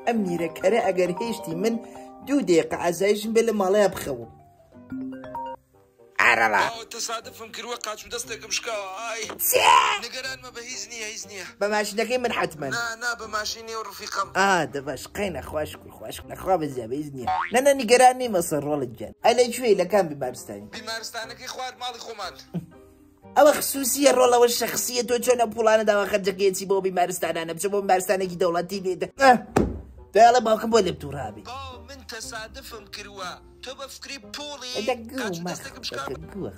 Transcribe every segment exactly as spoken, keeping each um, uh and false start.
ئەم میرەکەرە ئەگەر هێشتی من دوو دقیقە عەزایشم بێ لە ماڵەیە بخەوم. ئارەڵا تەسادفم کردووە قاچ و دەستێکم شکاوە. ئای نگەرانمە بە هیچ نییە هیچ نییە. بە ماشینەکەی من حتمما. نا نا بە ماشینی و ڕفیقم. ئا دەباش قەینە خوش کوڕ خوش نەخوا بەزیە بە هیچ نییە. نەنە نیگەران نیمە سەر ڕۆڵت گیان. ئەی لە کوێی لە کام بیمارستانی؟ بیمارستانەکەی خوارد ماڵی خۆمان. ئەوە خصوصیە ڕۆڵەوە شەخسیە تۆ چۆنە پوڵانە داوا خەرجەکەیەتی بۆ بیمارستانانە بچە بۆ بیمارستانێکی دەوڵەتی لێدە. دەیاڵە باوکم بۆ لێ تووڕابی. باو من تەسادفم کردووە. تۆ بە فکری پوڵی قاچ و دەستێکم شکاوە.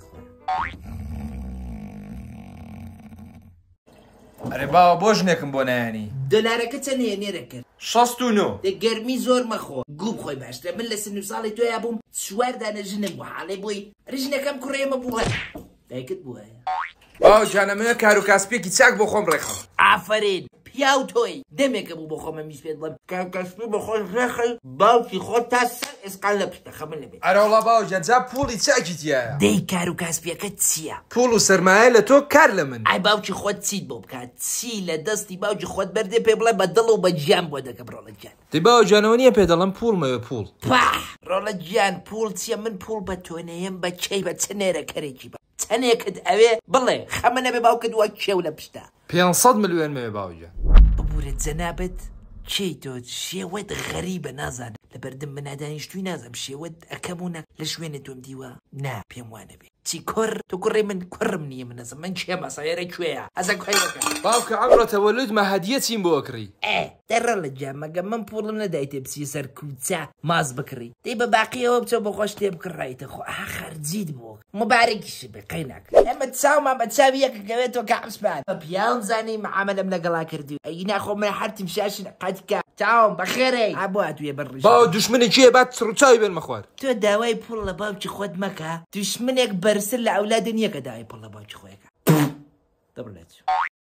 ئەرێ باوە بۆ ژنێکم بۆ نایانی. دۆلارەکە چەندەیە نێرەکرد؟ شەست و نۆ. گەرمی زۆر مەخۆ. گوو بخۆی باشترە. من لە سن و ساڵی تۆیا بووم چوار دانە ژنم بوو حاڵێ بۆی ژنەکەم کوڕێمە بووە. دایکت بووە. باو جانە منە کار و کاسپێکی چاک بۆ خۆم ڕێخەم. ئافرین پیا و تۆی دەمێکە بوو بۆ خۆمە میش پێت بڵێم کارکەسپی بە خۆی ڕێخەی باوکی خۆت تا سەر ئێسقال لە پشتەخە من لەبێت. ئەرەوڵا باو جان جا پوڵی چاکی تایە. دەی کار و کاسپیەکە چییە؟ پوڵ و سەرمایە لە تۆ کار لە من. ئای باوکی خۆت چیت بۆ بکات؟ چی لە دەستی باوکی خۆت بەردێ پێ بڵێ بە دڵ و بە گیان بۆ دەکە بڕۆڵە گیان. دەی باو جانەوە نییە پێ دەڵم پوڵ مەوێ پوڵ. پاح ڕۆڵە گیان پوڵ چییە؟ من پوڵ بە تۆ نەیەم بە کەی بە چ نێرەکەرێکی بە چەندێکت ئەوێ بڵێ خەمە نەبێ باوکت وە کێو لە پشتە. پێنسەد ملیۆن مەوێ باوجان. ببورە جەنابەت کێی تۆ شێوەت غەریبە نازانم لەبەردەم بە نادانیشتووی نازانم شێوەت ئەەکەمونە لە شوێنە تۆم دیوە نا پێم وانە بێ چی کوڕ تۆ کوڕێ من کوڕم نییە منەزم من کێمە سایرە کوێیە ئەزە کوێیەکە باوکە ئەمڕۆ تەوەلودمە هەدیە چیم بۆ کڕی. ئێ دەڕە لە جامەگە من پوڵم نەدایتێ بچی سەر کوچە ماز بکڕی دەی بە باقیەوە بچە بۆ خۆش تێ بکڕایتە خۆ ئا خەرجیت بۆ مبارەکیش بێ قەیناک ئەمە چاومان بە چاوی یەکەکەوێتەوە کە عەبسمان بە پیاوم زانی معامەلەم لەگەڵا کردی ئەی ناخۆ من هەرتیم شاشن قەتکە چاوم بەخێرەی ئابوو هاتوویە بەڕژ باو دوشمنی کێ بات سڕوچاوی بێن مەخوار. تۆ داوای پوڵ لە باوکی خۆت مەکە دوشمنێک بەرسل لە ئەولادە نییە کە داوای پوڵ لە باوکی خۆیەکە دەبڵێت.